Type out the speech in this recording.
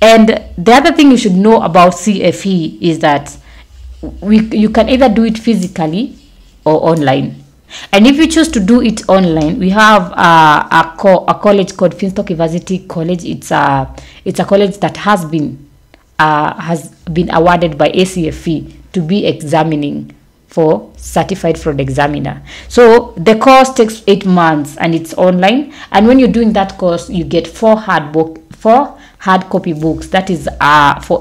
And the other thing you should know about CFE is that you can either do it physically or online. And if you choose to do it online, we have a college called Finstock University College. It's a college that has been awarded by ACFE to be examining for certified fraud examiner. So the course takes 8 months and it's online. And when you're doing that course, you get 4 hard copy books. That is for